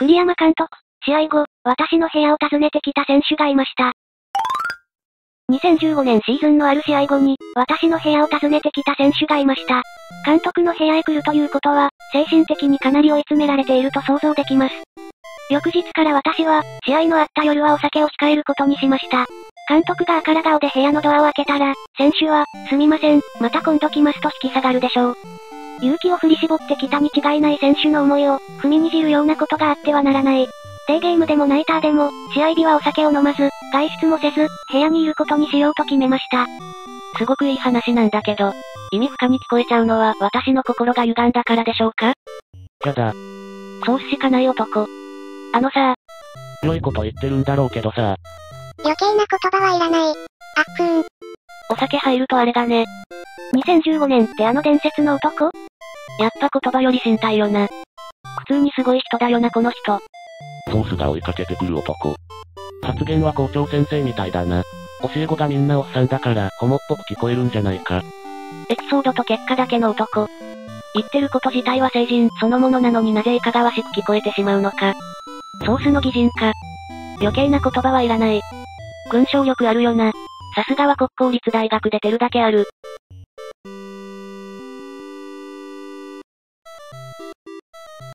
栗山監督、試合後、私の部屋を訪ねてきた選手がいました。2015年シーズンのある試合後に、私の部屋を訪ねてきた選手がいました。監督の部屋へ来るということは、精神的にかなり追い詰められていると想像できます。翌日から私は、試合のあった夜はお酒を控えることにしました。監督があから顔で部屋のドアを開けたら、選手は、すみません、また今度来ますと引き下がるでしょう。勇気を振り絞ってきたに違いない選手の思いを、踏みにじるようなことがあってはならない。デーゲームでもナイターでも、試合日はお酒を飲まず、外出もせず、部屋にいることにしようと決めました。 すごくいい話なんだけど、意味不可に聞こえちゃうのは私の心が歪んだからでしょうか？ やだ。 ソースしかない男。さ良いこと言ってるんだろうけどさ。 余計な言葉はいらない。あっくーん。 お酒入るとあれだね。 2015年ってあの伝説の男？ やっぱ言葉より身体よな。普通にすごい人だよなこの人。 ソースが追いかけてくる男。発言は校長先生みたいだな。教え子がみんなおっさんだから、ホモっぽく聞こえるんじゃないか。 エピソードと結果だけの男。言ってること自体は成人そのものなのになぜいかがわしく聞こえてしまうのか。ソースの擬人か。余計な言葉はいらない。群唱力あるよな。さすがは国公立大学出てるだけある。